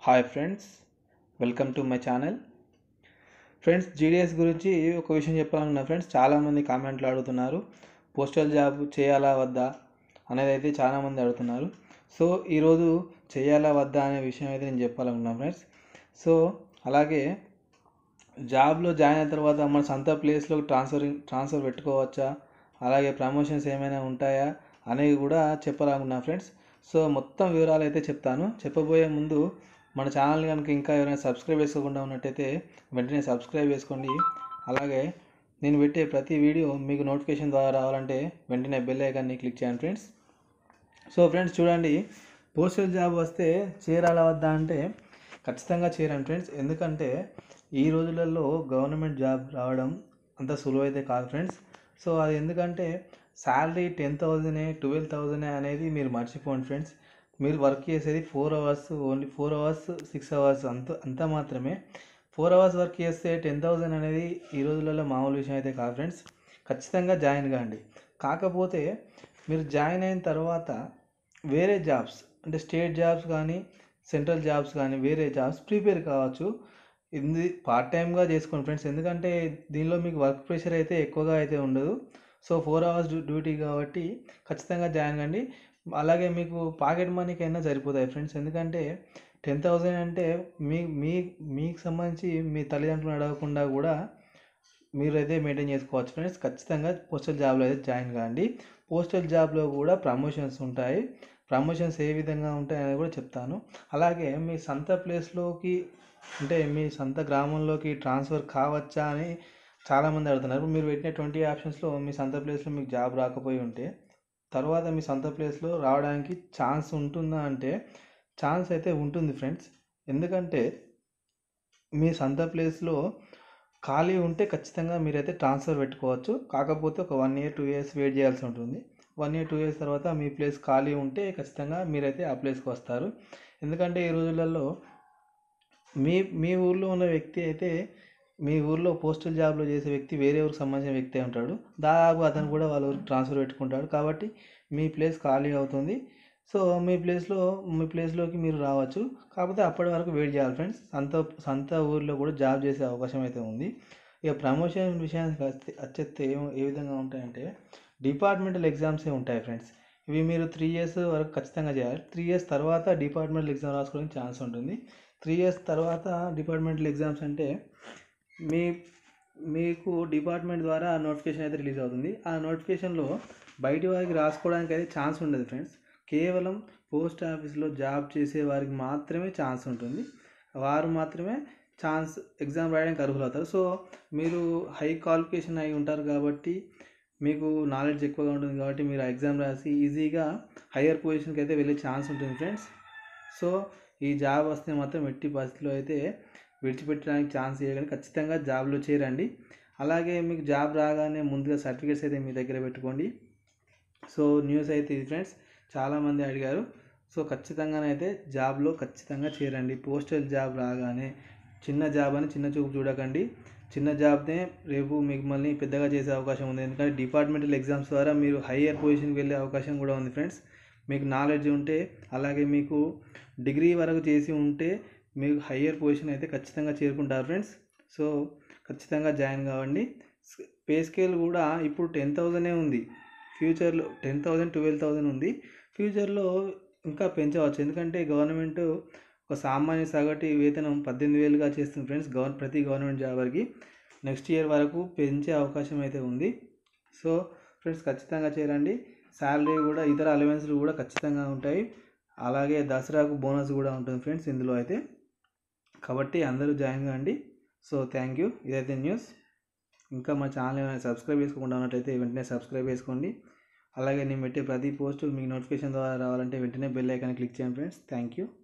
Hi friends, welcome to my channel. Friends, GDS గురించి ఒక విషయం చెప్పాలనుకున్నా ఫ్రెండ్స్. చాలామంది కామెంట్లు అడుగుతున్నారు, పోస్టల్ జాబ్ చేయాలా వద్దా అనేది అయితే చాలామంది అడుగుతున్నారు. సో ఈరోజు చేయాలా వద్దా అనే విషయం అయితే నేను చెప్పాలనుకున్నాను ఫ్రెండ్స్. సో అలాగే జాబ్లో జాయిన్ అయిన తర్వాత మన సొంత ప్లేస్లో ట్రాన్స్ఫర్ పెట్టుకోవచ్చా, అలాగే ప్రమోషన్స్ ఏమైనా ఉంటాయా అనేవి కూడా చెప్పాలనుకున్నాను ఫ్రెండ్స్. సో మొత్తం వివరాలు అయితే చెప్తాను. చెప్పబోయే ముందు మన ఛానల్ కనుక ఇంకా ఎవరైనా సబ్స్క్రైబ్ చేసుకోకుండా ఉన్నట్టయితే వెంటనే సబ్స్క్రైబ్ చేసుకోండి. అలాగే నేను పెట్టే ప్రతి వీడియో మీకు నోటిఫికేషన్ ద్వారా రావాలంటే వెంటనే బెల్ ఐకాన్ని క్లిక్ చేయండి ఫ్రెండ్స్. సో ఫ్రెండ్స్ చూడండి, పోస్టల్ జాబ్ వస్తే చేరాలా వద్దా అంటే ఖచ్చితంగా చేరండి ఫ్రెండ్స్. ఎందుకంటే ఈ రోజులలో గవర్నమెంట్ జాబ్ రావడం అంత సులువైతే కాదు ఫ్రెండ్స్. సో అది ఎందుకంటే శాలరీ 10,000 12,000 అనేది మీరు మర్చిపోండి ఫ్రెండ్స్. మీరు వర్క్ చేసేది 4 అవర్స్, ఓన్లీ 4 అవర్స్ 6 అవర్స్ అంత మాత్రమే. 4 అవర్స్ వర్క్ చేస్తే 10,000 అనేది ఈ రోజులలో మామూలు విషయం అయితే కాదు ఫ్రెండ్స్. ఖచ్చితంగా జాయిన్ కాండి. కాకపోతే మీరు జాయిన్ అయిన తర్వాత వేరే జాబ్స్ అంటే స్టేట్ జాబ్స్ కానీ సెంట్రల్ జాబ్స్ కానీ వేరే జాబ్స్ ప్రిపేర్ కావచ్చు. ఇది పార్ట్ టైమ్గా చేసుకోండి ఫ్రెండ్స్. ఎందుకంటే దీనిలో మీకు వర్క్ ప్రెషర్ అయితే ఎక్కువగా అయితే ఉండదు. సో 4 అవర్స్ డ్యూటీ కాబట్టి ఖచ్చితంగా జాయిన్ కండి. అలాగే మీకు పాకెట్ మనీకి అయినా సరిపోతాయి ఫ్రెండ్స్. ఎందుకంటే 10,000 అంటే మీకు సంబంధించి మీ తల్లిదండ్రులను అడగకుండా కూడా మీరైతే మెయింటైన్ చేసుకోవచ్చు ఫ్రెండ్స్. ఖచ్చితంగా పోస్టల్ జాబ్లో అయితే జాయిన్ కాండి. పోస్టల్ జాబ్లో కూడా ప్రమోషన్స్ ఉంటాయి. ప్రమోషన్స్ ఏ విధంగా ఉంటాయని కూడా చెప్తాను. అలాగే మీ సొంత ప్లేస్లోకి అంటే మీ సొంత గ్రామంలోకి ట్రాన్స్ఫర్ కావచ్చా అని చాలామంది అడుగుతున్నారు. మీరు పెట్టిన 20 ఆప్షన్స్లో మీ సొంత ప్లేస్లో మీకు జాబ్ రాకపోయి ఉంటే తర్వాత మీ సొంత ప్లేస్లో రావడానికి ఛాన్స్ ఉంటుందా అంటే ఛాన్స్ అయితే ఉంటుంది ఫ్రెండ్స్. ఎందుకంటే మీ సొంత ప్లేస్లో ఖాళీ ఉంటే ఖచ్చితంగా మీరైతే ట్రాన్స్ఫర్ పెట్టుకోవచ్చు. కాకపోతే ఒక 1 year 2 years వెయిట్ చేయాల్సి ఉంటుంది. 1 year 2 years తర్వాత మీ ప్లేస్ ఖాళీ ఉంటే ఖచ్చితంగా మీరైతే ఆ ప్లేస్కి వస్తారు. ఎందుకంటే ఈ రోజులలో మీ మీ ఊర్లో ఉన్న వ్యక్తి అయితే మీ ఊర్లో పోస్టల్ జాబ్లో చేసే వ్యక్తి వేరే ఊరికి సంబంధించిన వ్యక్తి ఉంటాడు. దాదాపు అతను కూడా వాళ్ళ ఊరికి ట్రాన్స్ఫర్ పెట్టుకుంటాడు. కాబట్టి మీ ప్లేస్ ఖాళీ అవుతుంది. సో మీ ప్లేస్లోకి మీరు రావచ్చు. కాకపోతే అప్పటి వరకు వెయిట్ చేయాలి ఫ్రెండ్స్. సొంత ఊర్లో కూడా జాబ్ చేసే అవకాశం అయితే ఉంది. ఇక ప్రమోషన్ విషయానికి వచ్చేస్తే ఏ విధంగా ఉంటాయంటే డిపార్ట్మెంటల్ ఎగ్జామ్సే ఉంటాయి ఫ్రెండ్స్. ఇవి మీరు 3 years వరకు ఖచ్చితంగా చేయాలి. 3 years తర్వాత డిపార్ట్మెంటల్ ఎగ్జామ్ రాసుకోవడానికి ఛాన్స్ ఉంటుంది. 3 years తర్వాత డిపార్ట్మెంటల్ ఎగ్జామ్స్ అంటే మీకు డిపార్ట్మెంట్ ద్వారా నోటిఫికేషన్ అయితే రిలీజ్ అవుతుంది. ఆ నోటిఫికేషన్లో బయటి వారికి రాసుకోవడానికి అయితే ఛాన్స్ ఉండదు ఫ్రెండ్స్. కేవలం పోస్ట్ ఆఫీస్లో జాబ్ చేసే వారికి మాత్రమే ఛాన్స్ ఉంటుంది. వారు మాత్రమే ఎగ్జామ్ రాయడానికి అర్హులవుతారు. సో మీరు హై క్వాలిఫికేషన్ అయి ఉంటారు కాబట్టి మీకు నాలెడ్జ్ ఎక్కువగా ఉంటుంది కాబట్టి మీరు ఆ ఎగ్జామ్ రాసి ఈజీగా హయ్యర్ పొజిషన్కి అయితే వెళ్ళే ఛాన్స్ ఉంటుంది ఫ్రెండ్స్. సో ఈ జాబ్ వస్తే మాత్రం ఎట్టి పరిస్థితిలో అయితే విడిచిపెట్టడానికి ఛాన్స్ ఇవ్వగానే ఖచ్చితంగా జాబ్లో చేరండి. అలాగే మీకు జాబ్ రాగానే ముందుగా సర్టిఫికేట్స్ అయితే మీ దగ్గర పెట్టుకోండి. సో న్యూస్ అయితే ఇది ఫ్రెండ్స్, చాలామంది అడిగారు. సో ఖచ్చితంగానైతే జాబ్లో ఖచ్చితంగా చేరండి. పోస్టల్ జాబ్ రాగానే చిన్న జాబ్ అని చిన్న చూపు చూడకండి. చిన్న జాబ్నే రేపు మిమ్మల్ని పెద్దగా చేసే అవకాశం ఉంది. ఎందుకంటే డిపార్ట్మెంటల్ ఎగ్జామ్స్ ద్వారా మీరు హయ్యర్ పొజిషన్కి వెళ్ళే అవకాశం కూడా ఉంది ఫ్రెండ్స్. మీకు నాలెడ్జ్ ఉంటే అలాగే మీకు డిగ్రీ వరకు చేసి ఉంటే మీకు హయ్యర్ పొజిషన్ అయితే ఖచ్చితంగా చేరుకుంటారు ఫ్రెండ్స్. సో ఖచ్చితంగా జాయిన్ కావండి. పే స్కేల్ కూడా ఇప్పుడు 10,000 ఉంది. ఫ్యూచర్లో 10,000 12,000 ఉంది. ఫ్యూచర్లో ఇంకా పెంచవచ్చు. ఎందుకంటే గవర్నమెంట్ ఒక సామాన్య సగటు వేతనం 18,000గా చేస్తుంది ఫ్రెండ్స్. ప్రతి గవర్నమెంట్ జాబర్కి నెక్స్ట్ ఇయర్ వరకు పెంచే అవకాశం అయితే ఉంది. సో ఫ్రెండ్స్ ఖచ్చితంగా చేరండి. శాలరీ కూడా ఇతర అలవెన్స్లు కూడా ఖచ్చితంగా ఉంటాయి. అలాగే దసరాకు బోనస్ కూడా ఉంటుంది ఫ్రెండ్స్ ఇందులో అయితే. కాబట్టి అందరూ జాయిన్ కాండి. So thank you. ఇదైతే న్యూస్. ఇంకా మా ఛానల్ ఏమైనా సబ్స్క్రైబ్ చేసుకోకుండా ఉన్నట్టయితే వెంటనే సబ్స్క్రైబ్ చేసుకోండి. అలాగే నేను పెట్టే ప్రతి పోస్టు మీకు నోటిఫికేషన్ ద్వారా రావాలంటే వెంటనే బెల్ ఐకాన్ క్లిక్ చేయండి ఫ్రెండ్స్. Thank you.